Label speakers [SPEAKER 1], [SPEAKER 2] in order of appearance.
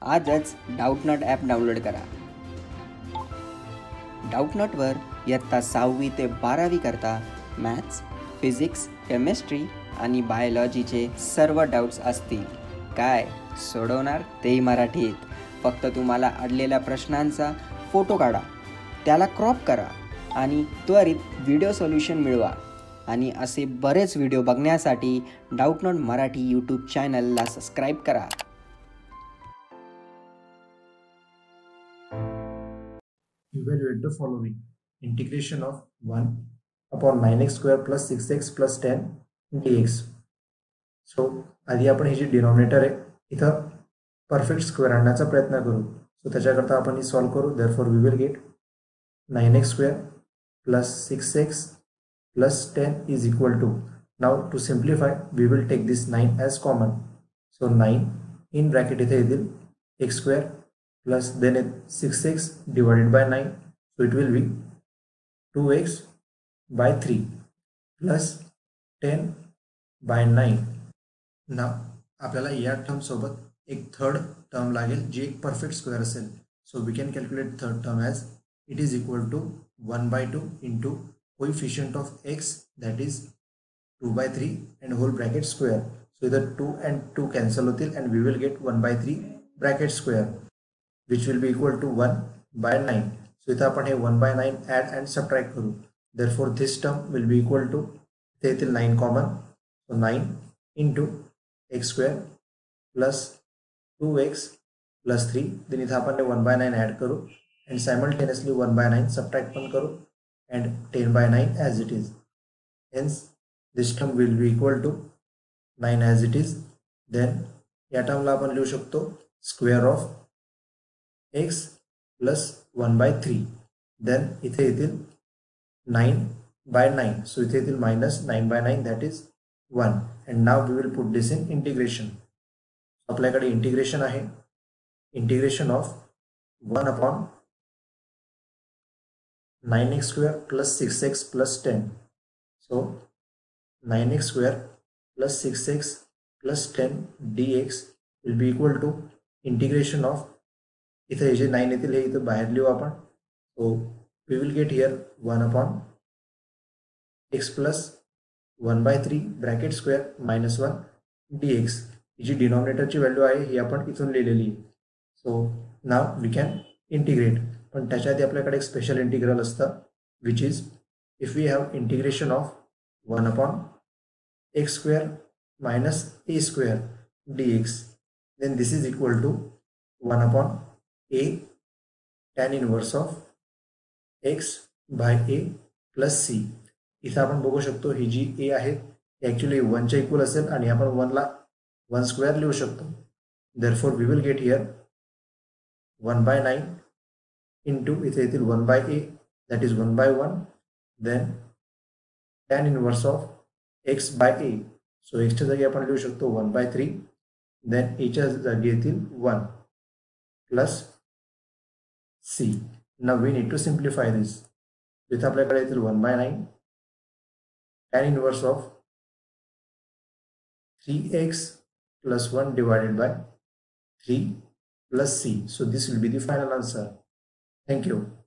[SPEAKER 1] आजच Doubtnut app download करा. डाऊटनटवर इयत्ता 6वी ते 12वी करता मॅथ्स, फिजिक्स, केमिस्ट्री आणि बायोलॉजीचे सर्व डाऊट्स असतील. काय सोडवणार तेही मराठीत. फक्त तुम्हाला अडलेल्या प्रश्नांचा फोटो काढा, त्याला क्रॉप करा आणि त्वरित व्हिडिओ सोल्युशन मिळवा. आणि असे बरेच व्हिडिओ बघण्यासाठी डाऊटनट मराठी यूट्यूब चॅनलला सबस्क्राईब करा.
[SPEAKER 2] Evaluate the following. Integration of 1 upon 9x square plus 6x plus 10 dx. So आधी आपण ही जी डिनॉमिनेटर आहे इथं परफेक्ट स्क्वेअर आणण्याचा प्रयत्न करू. सो त्याच्याकरता आपण ही सॉल्व करू. Therefore we will get 9x square plus 6x plus 10 is equal to, now to simplify we will take this 9 as common. So 9 in bracket इथे येतील x square plus then 6x divided by 9, so it will be 2x by 3 plus 10 by 9. now आपल्याला या term सोबत एक third term लागेल जी एक perfect square असेल. So we can calculate third term as it is equal to 1/2 into coefficient of x, that is 2/3 and whole bracket square. So either 2 and 2 cancel होतील and we will get 1/3 bracket square which will be equal to 1/9. So इथं आपण हे 1/9 add and subtract करू. Therefore this term will be equal to, इथे येतील 9 common, so 9 into x square plus 2x plus 3. then इथं आपण 1/9 add करू and simultaneously 1/9 subtract पण करू and 10 by 9 as it is. Hence this term will be equal to 9 as it is. Then या टर्मला आपण लिहू शकतो square of x plus 1/3. Then इथे येतील 9/9, सो इथे येतील minus 9/9, that is 1. And now we will put this in integration. आपल्याकडे इंटिग्रेशन आहे. Integration of 1 upon 9x square plus 6x plus 10. So 9x square plus 6x plus 10 dx will be equal to integration of, इथे जे 9 येतील हे इथं बाहेर लिहू आपण. So we will get here 1 upon x plus 1/3 bracket square minus 1 dx. ही जी डिनॉमिनेटरची value आहे ही आपण इथून लिहिलेली आहे. So now we can integrate. पण त्याच्या आधी आपल्याकडे एक स्पेशल इंटिग्रल असतं which is if we have integration of 1 upon X square minus A square dx, then this is equal to 1 upon A tan inverse of X by A plus C. इथं आपण बघू शकतो ही जी ए आहे ती actually 1च्या equal असेल आणि आपण 1ला 1 square लिहू शकतो. Therefore we will get here 1/9 into इथे येतील 1/a, that is 1/1, then tan inverse of x by a. so x च्या जागी आपण लिहू शकतो 1/3, then a च्या जागी येतील 1 plus c. now we need to simplify this. इथे आपल्याकडे येतील 1/9 tan inverse of 3x plus 1 divided by 3 plus c. so this will be the final answer. Thank you.